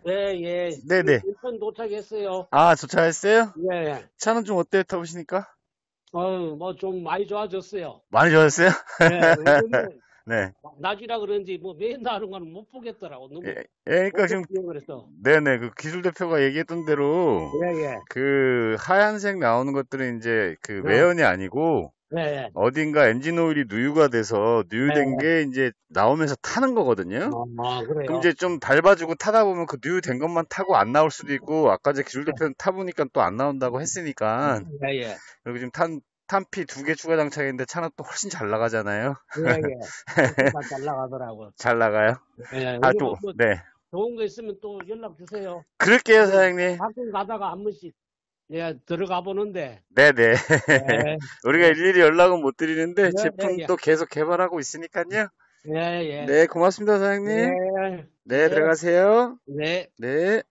예, 예. 네네. 인천 도착했어요. 아, 도착했어요? 예. 차는 좀 어때요? 타보시니까? 뭐 좀 많이 좋아졌어요. 많이 좋아졌어요? 예, 요즘에 네. 낮이라 그런지 뭐 맨날 하는 거는 못 보겠더라고. 예, 너무 예, 그러니까 지금, 어둡게 그래서. 네네. 그 기술 대표가 얘기했던 대로, 예, 예. 그 하얀색 나오는 것들은 이제 그 어, 외연이 아니고, 예, 예. 어딘가 엔진 오일이 누유가 돼서 예, 누유된 예. 게 이제 나오면서 타는 거거든요. 그럼 그래요. 이제 좀 밟아주고 타다 보면 그 누유된 것만 타고 안 나올 수도 있고, 아까 제 기술 대표는 타보니까 또 안 나온다고 했으니까, 예, 예. 그리고 지금 탄피 2개 추가 장착했는데 차는 또 훨씬 잘 나가잖아요. 예, 예. 훨씬 잘 나가더라고. 잘 나가요? 예, 아, 우리 또, 뭐 네. 좋은 거 있으면 또 연락 주세요. 그럴게요, 우리 사장님. 가끔 가다가 한 번씩 예, 들어가 보는데. 네네. 예, 우리가 예. 일일이 연락은 못 드리는데, 예, 예, 제품 예. 또 계속 개발하고 있으니까요. 예, 예. 네, 고맙습니다, 사장님. 예, 네, 예, 들어가세요. 네. 네.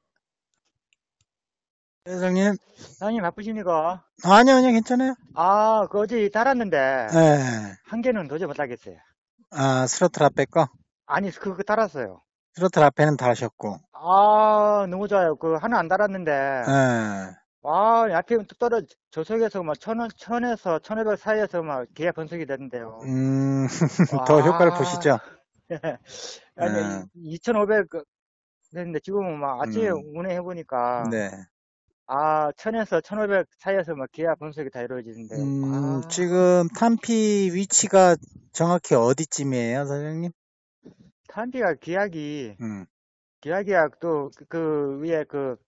회장님, 사장님 바쁘십니까? 아니요, 아니요, 괜찮아요. 그 어제 달았는데, 예. 한 개는 도저히 못 하겠어요. 아, 스로틀 앞에 거? 아니, 그거 달았어요. 스로틀 앞에는 달으셨고, 너무 좋아요. 그 하나 안 달았는데, 예. 앞에 뚝 떨어져, 저속에서 막 천에서 1500 사이에서 막 기아 변속이 되는데요. 더 효과를 와, 보시죠. 아니, 예. 2500 됐는데, 지금은 막 아침에 음, 운행해보니까, 네. 1000에서 1500 사이에서 막 기아 변속이 다 이루어지는데요. 지금 탄피 위치가 정확히 어디쯤이에요, 사장님? 탄비가 기약이, 음, 기약이야 또, 그 위에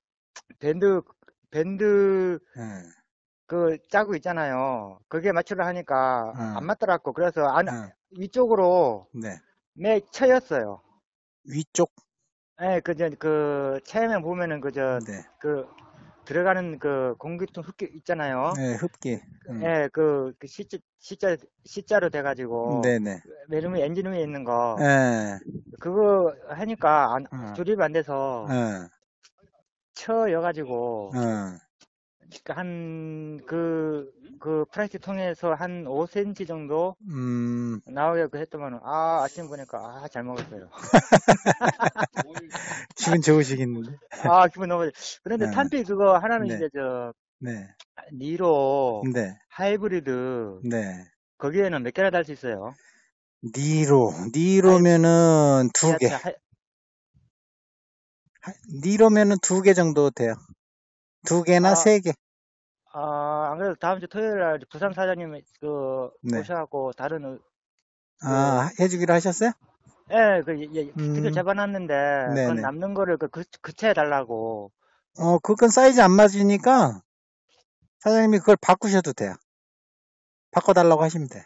밴드, 예, 짜고 있잖아요. 그게 맞추려 하니까 안 예, 맞더라고. 그래서 예. 위쪽으로 네. 맥 쳐였어요. 위쪽? 체험에 보면은 네. 들어가는 공기통 흡기 있잖아요. 네, 흡기. 예, C자로 돼가지고, 네네. 맨 위에 엔진 위에 있는 거, 예, 그거 하니까 어, 조립이 안 돼서 예, 쳐여가지고, 어. 플라스틱 통에서 한 5cm 정도 나오게 했더만, 아침 보니까, 잘 먹었어요. 기분 좋으시겠는데? 기분 너무, 그런데 예, 탄피 그거 하나는 네, 이제 네, 니로, 네, 하이브리드, 네. 거기에는 몇 개나 달 수 있어요? 하이, 니로면은 두 개. 기아차, 니로면은 두 개 정도 돼요. 두 개나 아, 세 개. 안 그래도 다음 주 토요일 날 부산 사장님 네. 오셔갖고 다른 그 아, 해주기로 하셨어요? 스케줄 음, 잡아놨는데 그건 네네. 남는 거를 교체해 달라고. 그건 사이즈 안 맞으니까 사장님이 그걸 바꾸셔도 돼요. 바꿔달라고 하시면 돼.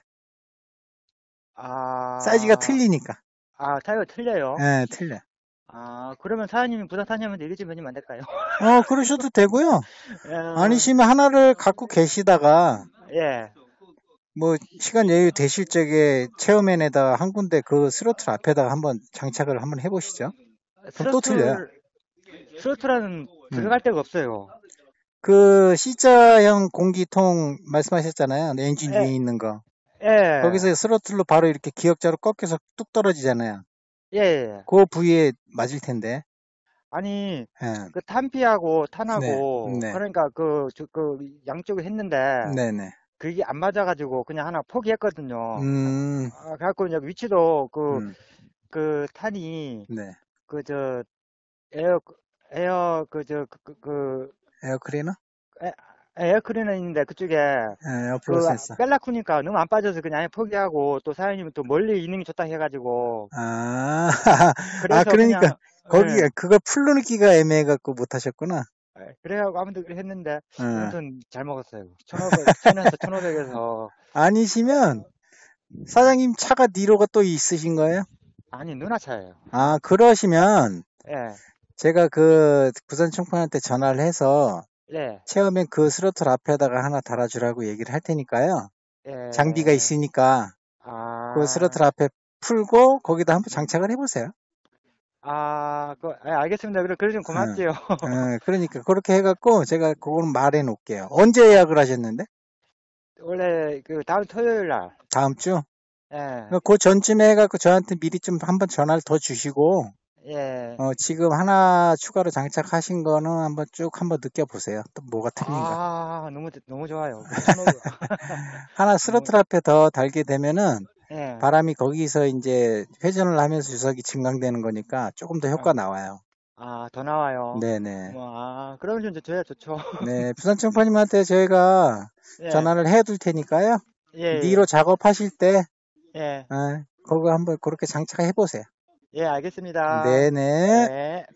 사이즈가 아, 틀리니까. 타이어 틀려요. 예, 틀려. 그러면 사장님이 부산 사장님한테 얘기 좀 해주면 안 될까요? 그러셔도 되고요. 어, 아니시면 하나를 갖고 계시다가 예. 뭐 시간 여유 되실 적에 체어맨에다가 한 군데 그 스로틀 앞에다가 한번 장착을 한번 해보시죠. 그럼 또 틀려요. 스로틀은 음. 들어갈 데가 없어요. 그 C자형 공기통 말씀하셨잖아요. 엔진 위에 예, 있는 거. 예, 거기서 스로틀로 바로 이렇게 기역자로 꺾여서 뚝 떨어지잖아요. 예. 예. 그 부위에 맞을 텐데. 아니, 예. 탄피하고 네, 탄하고, 네, 그러니까 양쪽을 했는데, 네, 네. 그게 안 맞아가지고 그냥 하나 포기했거든요. 음, 그래갖고 이제 위치도 음, 탄이 네. 그 저 에어 에어 그 저 에어클리너? 에- 에어클리너 있는데 그쪽에 에어플로 센서. 뺄라쿠니까 너무 안 빠져서 그냥 아예 포기하고 또 사장님은 또 멀리 있는 게 좋다 해가지고 아, 그래서 그러니까, 그냥 예, 그걸 풀르기가 애매해갖고 못하셨구나. 그래갖고 아무튼 그렇게 했는데 어. 아무튼 잘 먹었어요. 1500에서 1500에서 아니시면, 사장님 차가 니로가 또 있으신 거예요? 아니 누나 차예요. 그러시면, 예, 제가 그 부산 총판한테 전화를 해서, 예, 처음엔 그 스로틀 앞에다가 하나 달아주라고 얘기를 할 테니까요. 장비가 예. 있으니까, 그 아, 스로틀 앞에 풀고, 거기다 한번 장착을 해보세요. 알겠습니다. 그래 좀 고맙지요. 그러니까, 그렇게 해갖고, 제가 그거는 말해 놓을게요. 언제 예약을 하셨는데? 원래 다음 토요일 날, 다음 주? 예, 그 전쯤에 해갖고 저한테 미리 좀 한번 전화를 더 주시고, 예. 지금 하나 추가로 장착하신 거는 한번 느껴보세요. 또 뭐가 틀린가. 아, 너무 좋아요. 하나 스로틀 앞에 더 달게 되면은 예. 바람이 거기서 이제 회전을 하면서 주석이 증강되는 거니까 조금 더 효과 나와요. 아, 더 나와요. 네네. 그러면 좀 저야 좋죠. 네, 부산 청파님한테 저희가 예. 전화를 해둘 테니까요. 예. 니로 작업하실 때, 예. 그거 한번 그렇게 장착해 보세요. 예, 알겠습니다. 네네. 네.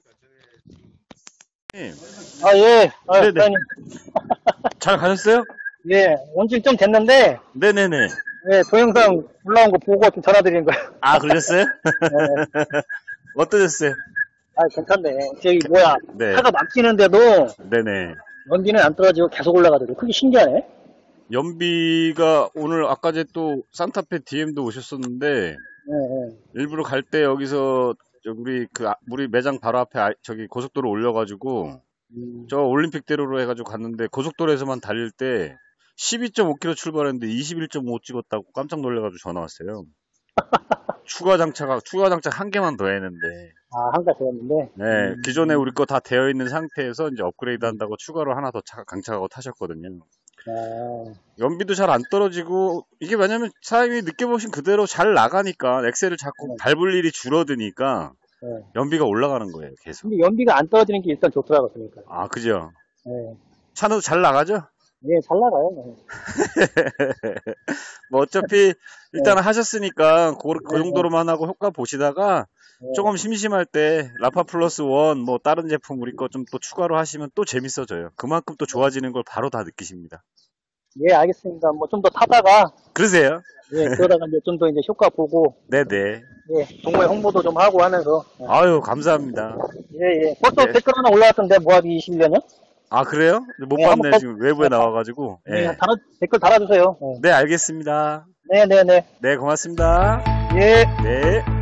아, 예. 아, 네네. 사장님. 잘 가셨어요? 예. 온지 좀 됐는데, 네네네. 예, 동영상 올라온 거 보고 좀 전화드린 거예요. 아, 그러셨어요? 네. 어떠셨어요? 아, 괜찮네. 저기, 뭐야. 네. 차가 막히는데도 네네. 연비는 안 떨어지고 계속 올라가더라고. 그게 신기하네. 연비가 오늘 아까 제 또 산타페 DM도 오셨었는데 예, 예. 일부러 갈 때 여기서 우리 매장 바로 앞에 저기 고속도로 올려가지고 저 올림픽대로로 해가지고 갔는데 고속도로에서만 달릴 때 12.5km 출발했는데 21.5 찍었다고 깜짝 놀래가지고 전화 왔어요. 추가 장착 한 개만 더 했는데. 아, 한 가지 되었는데. 네, 기존에 우리 거 다 되어 있는 상태에서 이제 업그레이드 한다고 추가로 하나 더 강착하고 타셨거든요. 아, 연비도 잘 안 떨어지고 이게 왜냐면 사장님이 느껴보신 그대로 잘 나가니까 엑셀을 자꾸 밟을 일이 줄어드니까 네. 연비가 올라가는 거예요, 계속. 근데 연비가 안 떨어지는 게 일단 좋더라고요. 그러니까. 아, 그죠? 예. 차도 잘 나가죠? 예, 잘 나가요. 뭐 어차피 일단 하셨으니까 그 정도로만 하고 효과 보시다가 조금 심심할 때 라파 플러스 원 뭐 다른 제품 우리 거 좀 또 추가로 하시면 또 재밌어져요. 그만큼 또 좋아지는 걸 바로 다 느끼십니다. 예, 알겠습니다. 뭐 좀 더 타다가, 그러세요? 예, 그러다가 이제 좀 더 이제 효과 보고, 네네. 예, 동호회 홍보도 좀 하고 하면서. 아유, 감사합니다. 예, 예. 벌써 네. 댓글 하나 올라왔던데, 모하비 21년이요? 아, 그래요? 못 네, 봤네. 한번 지금 외부에 나와가지고. 네, 예. 댓글 달아주세요. 네, 알겠습니다. 네, 네, 네. 네, 고맙습니다. 예. 네.